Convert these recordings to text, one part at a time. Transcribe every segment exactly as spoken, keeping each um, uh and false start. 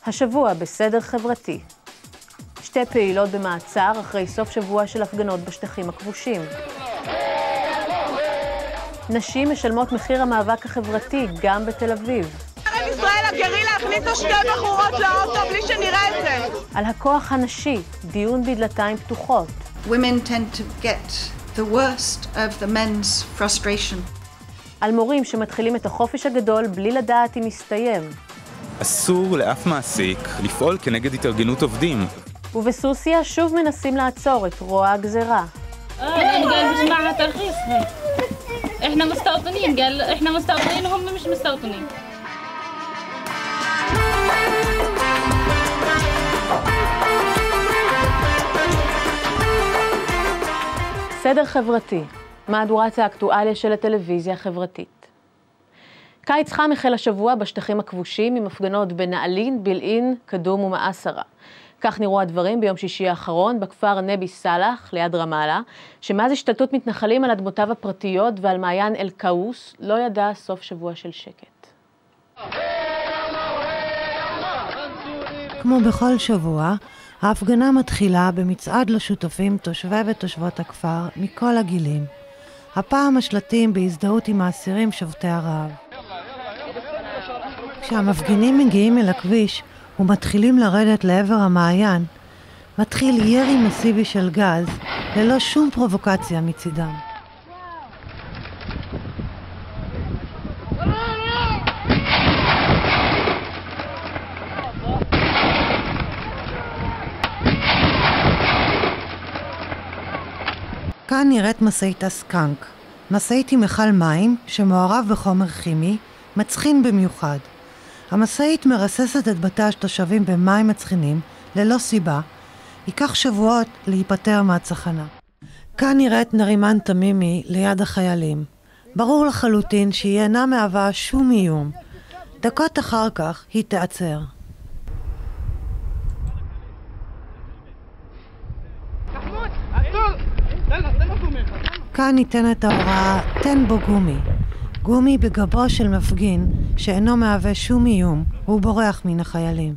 השבוע בסדר חברתי. שתי פעילות במעצר אחרי סוף שבוע של הפגנות בשטחים הכבושים. נשים משלמות מחיר המאבק החברתי גם בתל אביב. עם ישראל הגרילה הכניסו שתי בחורות לאוטו בלי שנראה את זה. על הכוח הנשי, דיון בדלתיים פתוחות. Women tend to get the worst of the men's frustration. על מורים שמתחילים את החופש הגדול בלי לדעת אם יסתיים. אסור לאף מעסיק לפעול כנגד התארגנות עובדים. ובסוסיה שוב מנסים לעצור את רוע הגזרה. قال مش معها ترخيص هيك احنا مستوطنين قال احنا مستوطنين هم مش مستوطنين. סדר חברתי, מהדורת האקטואליה של הטלוויזיה החברתית. קיץ חם החל השבוע בשטחים הכבושים עם הפגנות בנעלין, בילעין, קדום ומאסרה. כך נראו הדברים ביום שישי האחרון בכפר נבי סלאח ליד רמאללה, שמאז השתלטות מתנחלים על אדמותיו הפרטיות ועל מעיין אל-קאוס לא ידע סוף שבוע של שקט. כמו בכל שבוע, ההפגנה מתחילה במצעד לשותפים תושבי ותושבות הכפר מכל הגילים. הפעם השלטים בהזדהות עם האסירים שובתי הרעב. כשהמפגינים מגיעים אל הכביש ומתחילים לרדת לעבר המעיין, מתחיל ירי מסיבי של גז ללא שום פרובוקציה מצידם. כאן נראית משאית הסקנק, משאית עם מכל מים שמעורב בחומר כימי, מצחין במיוחד. המשאית מרססת את בתי התושבים במים מצחינים ללא סיבה, ייקח שבועות להיפטר מהצחנה. כאן נראית נרימן תמימי ליד החיילים. ברור לחלוטין שהיא אינה מהווה שום איום. דקות אחר כך היא תעצר. כאן ניתנת ההוראה תן בו גומי. גומי בגבו של מפגין שאינו מהווה שום איום, הוא בורח מן החיילים.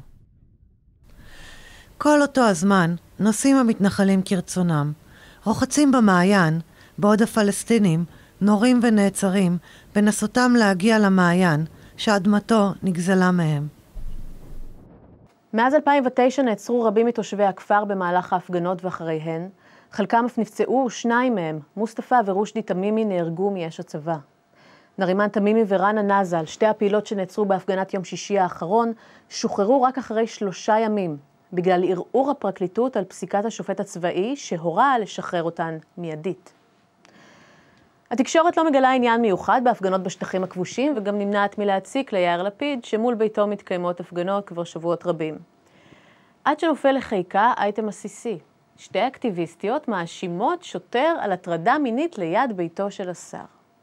כל אותו הזמן נוסעים המתנחלים כרצונם, רוחצים במעיין, בעוד הפלסטינים נורים ונעצרים בנסותם להגיע למעיין שאדמתו נגזלה מהם. מאז אלפיים ותשע נעצרו רבים מתושבי הכפר במהלך ההפגנות ואחריהן. חלקם אף נפצעו, שניים מהם, מוסטפא ורושדי תמימי, נהרגו מאש הצבא. נרימן תמימי ורנה נזל, שתי הפעילות שנעצרו בהפגנת יום שישי האחרון, שוחררו רק אחרי שלושה ימים, בגלל ערעור הפרקליטות על פסיקת השופט הצבאי שהורה לשחרר אותן מיידית. התקשורת לא מגלה עניין מיוחד בהפגנות בשטחים הכבושים, וגם נמנעת מלהציק ליאיר לפיד, שמול ביתו מתקיימות הפגנות כבר שבועות רבים. עד שנופל לחיקה אייטם עסיסי. שתי אקטיביסטיות מאשימות שוטר על הטרדה מינית ליד ביתו של השר.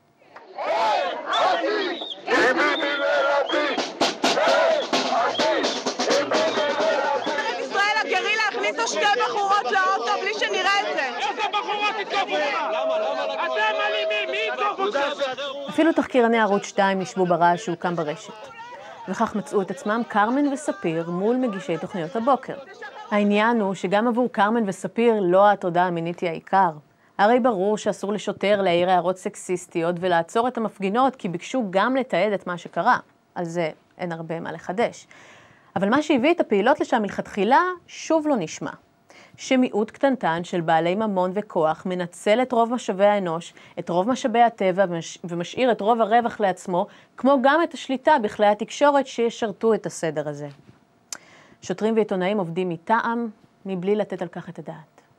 ישראל הגרילה הכניסו שתי בחורות לאוטו בלי שנראה את זה. איזה בחורות התקפו? למה? למה? אתם אלימים, מי התקפו אתכם? אפילו תחקירני ערוץ שתיים נשבו ברעש שהוקם ברשת. וכך מצאו את עצמם קרמן וספיר מול מגישי תוכניות הבוקר. העניין הוא שגם עבור קרמן וספיר לא ההטרדה המינית היא העיקר. הרי ברור שאסור לשוטר להעיר הערות סקסיסטיות ולעצור את המפגינות, כי ביקשו גם לתעד את מה שקרה. על זה אין הרבה מה לחדש. אבל מה שהביא את הפעילות לשם מלכתחילה שוב לא נשמע. שמיעוט קטנטן של בעלי ממון וכוח מנצל את רוב משאבי האנוש, את רוב משאבי הטבע ומשאיר את רוב הרווח לעצמו, כמו גם את השליטה בכלי התקשורת שישרתו את הסדר הזה. שוטרים ועיתונאים עובדים מטעם, מבלי לתת על כך את הדעת.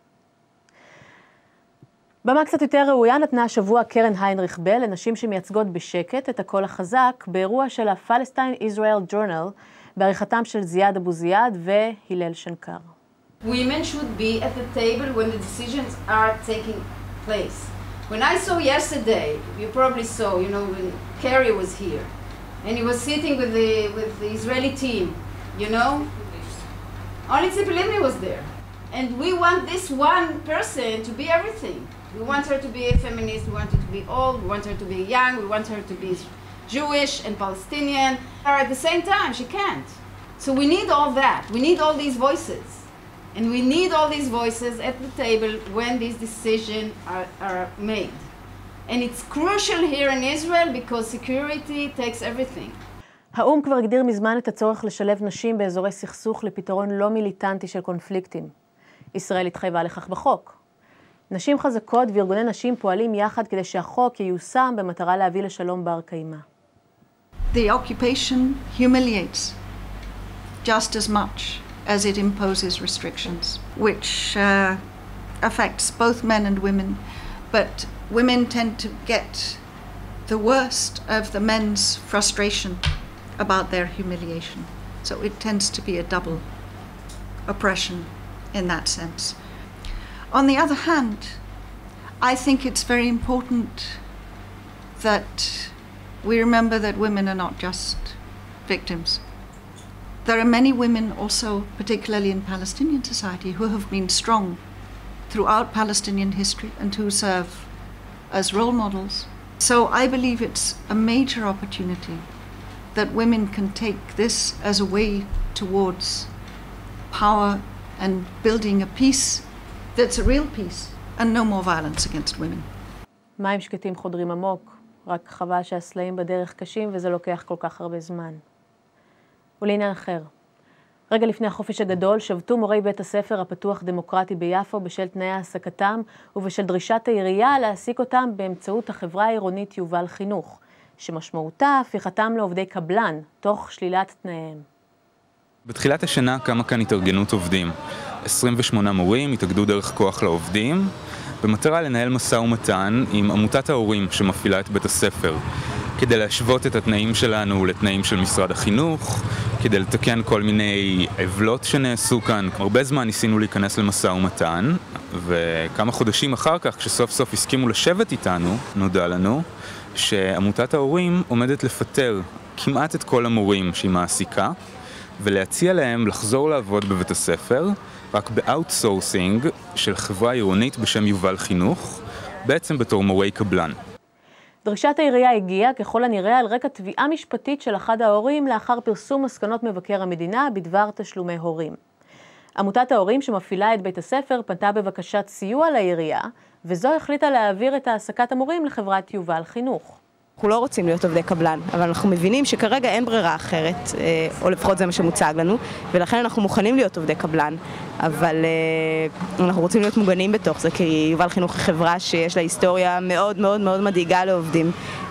במה קצת יותר ראויה נתנה השבוע קרן היינריך בל לנשים שמייצגות בשקט את הקול החזק באירוע של ה-Palestine Israel Journal בעריכתם של זיאד אבו זיאד והילל שנקר. Women should be at the table when the decisions are taking place. When I saw yesterday, you probably saw, you know, when Kerry was here and he was sitting with the with the Israeli team, you know, only Tzipi Livni was there. And we want this one person to be everything. We want her to be a feminist, we want her to be old, we want her to be young, we want her to be Jewish and Palestinian. Or at the same time, she can't. So we need all that. We need all these voices. And we need all these voices at the table when these decisions are, are made. And it's crucial here in Israel because security takes everything. האום כבר הגדיר מזמן את הצורך לשלב נשים באזורי סכסוך לפתרון לא מיליטנטי של קונפליקטים. ישראל התחייבה לכך בחוק. נשים חזקות וארגוני נשים פועלים יחד כדי שהחוק ייושם במטרה להביא לשלום בר קיימא. The occupation humiliates just as much as it imposes restrictions, which uh, affects both men and women. But women tend to get the worst of the men's frustration about their humiliation. So it tends to be a double oppression in that sense. On the other hand, I think it's very important that we remember that women are not just victims. There are many women also, particularly in Palestinian society, who have been strong throughout Palestinian history and who serve as role models. So I believe it's a major opportunity that women can take this as a way towards power and building a peace that's a real peace and no more violence against women. מים שקטים חודרים עמוק, רק חבל שהסלעים בדרך קשים וזה לוקח כל כך הרבה זמן. ולעניין אחר, רגע לפני החופש הגדול שבתו מורי בית הספר הפתוח דמוקרטי ביפו בשל תנאי העסקתם ובשל דרישת העירייה להעסיק אותם באמצעות החברה העירונית יובל חינוך, שמשמעותה הפיכתם לעובדי קבלן, תוך שלילת תנאיהם. בתחילת השנה קמה כאן התארגנות עובדים. עשרים ושמונה מורים התאגדו דרך כוח לעובדים, במטרה לנהל משא ומתן עם עמותת ההורים שמפעילה את בית הספר, כדי להשוות את התנאים שלנו לתנאים של משרד החינוך, כדי לתקן כל מיני עוולות שנעשו כאן. הרבה זמן ניסינו להיכנס למשא ומתן, וכמה חודשים אחר כך, כשסוף סוף הסכימו לשבת איתנו, נודע לנו שעמותת ההורים עומדת לפטר כמעט את כל המורים שהיא מעסיקה, ולהציע להם לחזור לעבוד בבית הספר, רק באוטסורסינג של חברה עירונית בשם יובל חינוך, בעצם בתור מורי קבלן. דרישת העירייה הגיעה ככל הנראה על רקע תביעה משפטית של אחד ההורים לאחר פרסום מסקנות מבקר המדינה בדבר תשלומי הורים. עמותת ההורים שמפעילה את בית הספר פנתה בבקשת סיוע לעירייה, וזו החליטה להעביר את העסקת המורים לחברת יובל חינוך. אנחנו לא רוצים להיות עובדי קבלן, אבל אנחנו מבינים שכרגע אין ברירה אחרת, או לפחות זה מה שמוצג לנו, ולכן אנחנו מוכנים להיות עובדי קבלן, אבל אנחנו רוצים להיות מוגנים בתוך זה, כי יובל חינוך היא חברה שיש לה היסטוריה מאוד מאוד מאוד מדאיגה לעובדים,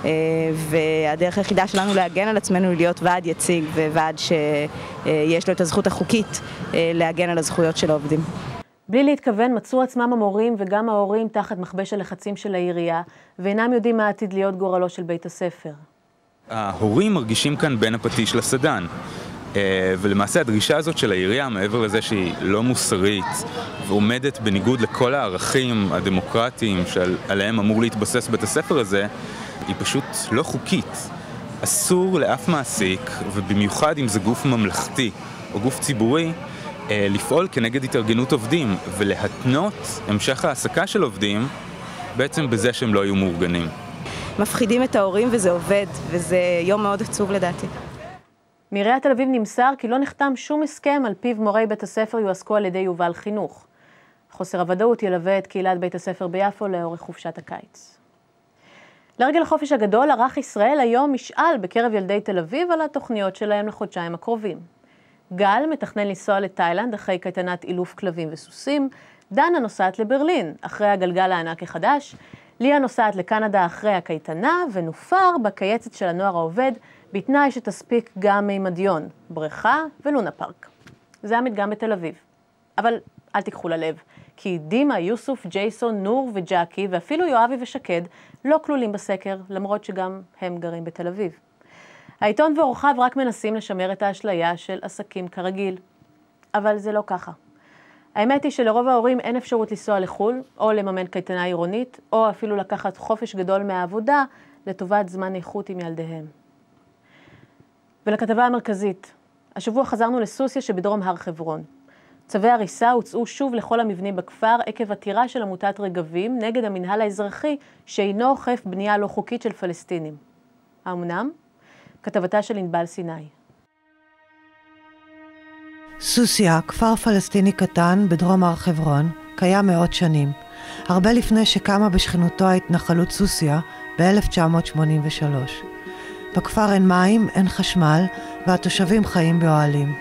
והדרך היחידה שלנו להגן על עצמנו היא להיות ועד יציג, וועד שיש לו את הזכות החוקית להגן על הזכויות של העובדים. בלי להתכוון מצאו עצמם המורים וגם ההורים תחת מכבש הלחצים של העירייה, ואינם יודעים מה עתיד להיות גורלו של בית הספר. ההורים מרגישים כאן בין הפטיש לסדן, ולמעשה הדרישה הזאת של העירייה, מעבר לזה שהיא לא מוסרית ועומדת בניגוד לכל הערכים הדמוקרטיים שעליהם אמור להתבסס בית הספר הזה, היא פשוט לא חוקית. אסור לאף מעסיק, ובמיוחד אם זה גוף ממלכתי או גוף ציבורי, לפעול כנגד התארגנות עובדים ולהתנות המשך העסקה של עובדים בעצם בזה שהם לא יהיו מאורגנים. מפחידים את ההורים וזה עובד, וזה יום מאוד עצוב לדעתי. מעיריית תל אביב נמסר כי לא נחתם שום הסכם על פיו מורי בית הספר יועסקו על ידי יובל חינוך. חוסר הוודאות ילווה את קהילת בית הספר ביפו לאורך חופשת הקיץ. לרגל החופש הגדול ערך ישראל היום משאל בקרב ילדי תל אביב על התוכניות שלהם לחודשיים הקרובים. גל מתכנן לנסוע לתאילנד אחרי קייטנת אילוף כלבים וסוסים, דנה נוסעת לברלין אחרי הגלגל הענק החדש, ליה נוסעת לקנדה אחרי הקייטנה, ונופר בקייצת של הנוער העובד, בתנאי שתספיק גם מימדיון, בריכה ולונה פארק. זה המדגם בתל אביב. אבל אל תיקחו ללב, כי דימה, יוסוף, ג'ייסון, נור וג'קי ואפילו יואבי ושקד לא כלולים בסקר, למרות שגם הם גרים בתל אביב. העיתון ועורכיו רק מנסים לשמר את האשליה של עסקים כרגיל. אבל זה לא ככה. האמת היא שלרוב ההורים אין אפשרות לנסוע לחול, או לממן קייטנה עירונית, או אפילו לקחת חופש גדול מהעבודה לטובת זמן איכות עם ילדיהם. ולכתבה המרכזית, השבוע חזרנו לסוסיה שבדרום הר חברון. צווי הריסה הוצאו שוב לכל המבנים בכפר עקב עתירה של עמותת רגבים נגד המנהל האזרחי שאינו אוכף בנייה לא חוקית של פלסטינים. האמנם? כתבתה של ענבל סיני. סוסיה, כפר פלסטיני קטן בדרום הר חברון, קיים מאות שנים, הרבה לפני שקמה בשכנותו ההתנחלות סוסיה ב-אלף תשע מאות שמונים ושלוש. בכפר אין מים, אין חשמל, והתושבים חיים באוהלים.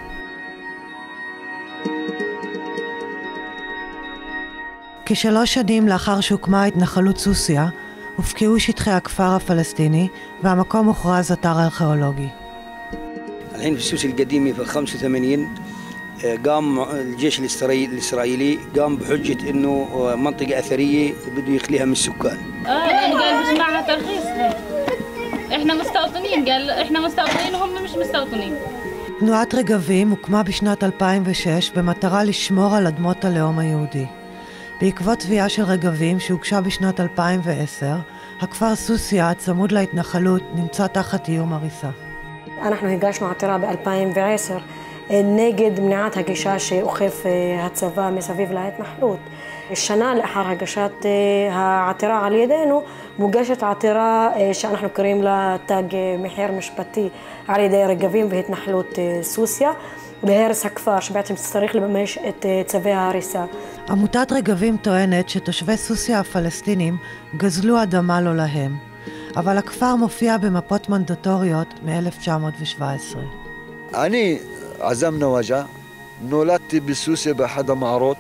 כשלוש שנים לאחר שהוקמה התנחלות סוסיה, הופקעו שטחי הכפר הפלסטיני, והמקום הוכרז אתר ארכיאולוגי. الحين في سوسة القديمة في خمسة وثمانين قام الجيش الإسرائيلي قام بحجة إنه منطقة أثرية بده يخليها من السكان. آه قال مش معها ترخيص. إحنا مستوطنين قال إحنا مستوطنين هم مش مستوطنين. תנועת רגבים הוקמה בשנת אלפיים ושש במטרה לשמור על אדמות הלאום היהודי. בעקבות תביעה של רגבים שהוגשה בשנת אלפיים ועשר, הכפר סוסיה, הצמוד להתנחלות, נמצא תחת איום הריסה. אנחנו הגשנו עתירה ב-אלפיים ועשר נגד מניעת הגישה שאוכף הצבא מסביב להתנחלות. שנה לאחר הגשת העתירה על ידינו, מוגשת עתירה שאנחנו קוראים לה תג מחיר משפטי על ידי רגבים והתנחלות סוסיה, בהרס הכפר, שבעצם צריך לממש את צווי ההריסה. עמותת רגבים טוענת שתושבי סוסיה הפלסטינים גזלו אדמה לא להם, אבל הכפר מופיע במפות מנדטוריות מ-אלף תשע מאות שבע עשרה. אני, עזם נוואג'ה, נולדתי בסוסיה באחד המערות,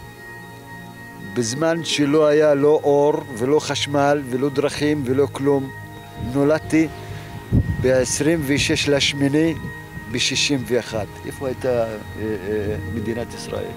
בזמן שלא היה לא אור ולא חשמל ולא דרכים ולא כלום. נולדתי ב-עשרים ושש לשמיני ב-שישים ואחת. איפה הייתה מדינת ישראל?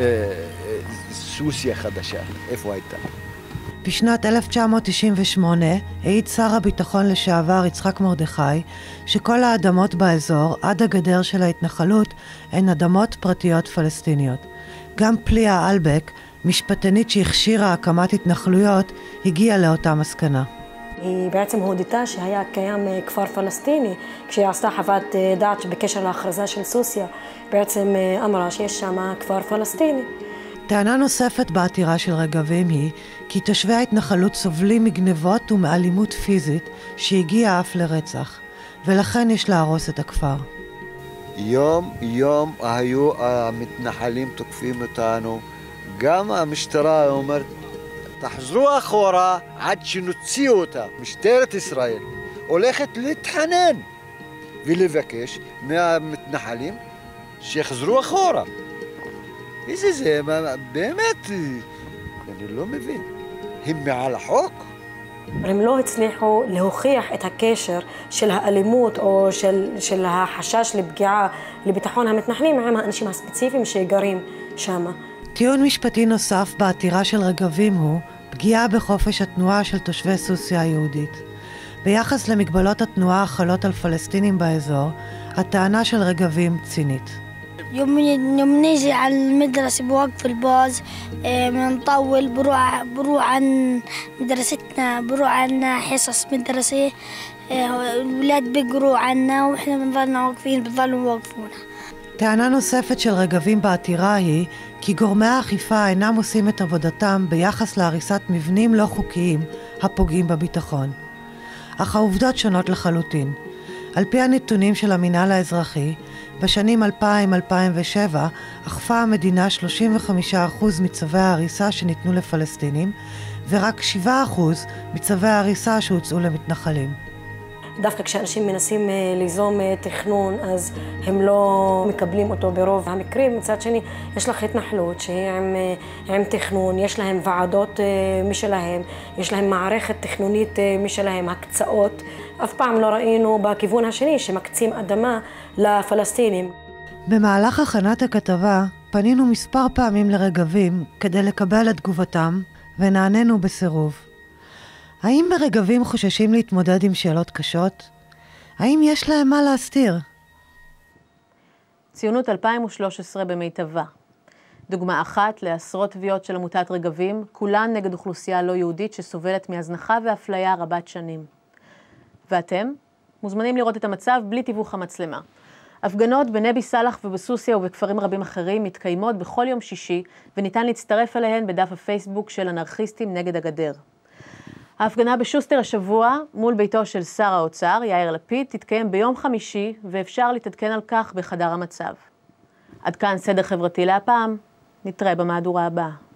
סוסיה חדשה, איפה הייתה? בשנת אלף תשע מאות תשעים ושמונה העיד שר הביטחון לשעבר יצחק מרדכי שכל האדמות באזור עד הגדר של ההתנחלות הן אדמות פרטיות פלסטיניות. גם פליה אלבק, משפטנית שהכשירה הקמת התנחלויות, הגיעה לאותה מסקנה. היא בעצם הודתה שהיה קיים כפר פלסטיני, כשהיא עשתה חוות דעת בקשר להכרזה של סוסיה, בעצם אמרה שיש שם כפר פלסטיני. טענה נוספת בעתירה של רגבים היא כי תושבי ההתנחלות סובלים מגנבות ומאלימות פיזית שהגיעה אף לרצח, ולכן יש להרוס את הכפר. יום יום היו המתנחלים תוקפים אותנו, גם המשטרה אומרת תחזרו אחורה עד שנוציאו אותה. משטרת ישראל הולכת להתחנן ולבקש מהמתנחלים שיחזרו אחורה. איזה זה, באמת, אני לא מבין. הם מעל החוק? הם לא הצליחו להוכיח את הקשר של האלימות או של, של החשש לפגיעה לביטחון המתנחלים עם האנשים הספציפיים שגרים שם. טיעון משפטי נוסף בעתירה של רגבים הוא פגיעה בחופש התנועה של תושבי סוסיה היהודית. ביחס למגבלות התנועה החלות על פלסטינים באזור, הטענה של רגבים צינית. يوم يوم نيجي على المدرسة بوقف الباص بنطول بروح بروح عن مدرستنا بروح عنا حصص مدرسية الولاد بيقروا عنا وإحنا بنضلنا واقفين بنضلوا واقفونا. טענה נוספת של רגבים בעתירה היא כי גורמי האכיפה אינם עושים את עבודתם ביחס להריסת מבנים לא חוקיים הפוגעים בביטחון. אך העובדות שונות לחלוטין. על פי הנתונים של המינהל האזרחי, בשנים אלפיים עד אלפיים ושבע אכפה המדינה שלושים וחמישה אחוז מצווי ההריסה שניתנו לפלסטינים, ורק שבעה אחוז מצווי ההריסה שהוצאו למתנחלים. דווקא כשאנשים מנסים ליזום תכנון, אז הם לא מקבלים אותו ברוב המקרים. מצד שני, יש לך התנחלות שהיא עם, עם תכנון, יש להם ועדות משלהם, יש להם מערכת תכנונית משלהם, הקצאות. אף פעם לא ראינו בכיוון השני שמקצים אדמה לפלסטינים. במהלך הכנת הכתבה פנינו מספר פעמים לרגבים כדי לקבל את תגובתם, ונענינו בסירוב. האם ברגבים חוששים להתמודד עם שאלות קשות? האם יש להם מה להסתיר? ציונות אלפיים ושלוש עשרה במיטבה. דוגמה אחת לעשרות תביעות של עמותת רגבים, כולן נגד אוכלוסייה לא יהודית שסובלת מהזנחה ואפליה רבת שנים. ואתם מוזמנים לראות את המצב בלי תיווך המצלמה. הפגנות בנבי סלח ובסוסיה ובכפרים רבים אחרים מתקיימות בכל יום שישי, וניתן להצטרף אליהן בדף הפייסבוק של אנרכיסטים נגד הגדר. ההפגנה בשוסטר השבוע מול ביתו של שר האוצר, יאיר לפיד, תתקיים ביום חמישי, ואפשר להתעדכן על כך בחדר המצב. עד כאן סדר חברתי להפעם, נתראה במהדורה הבאה.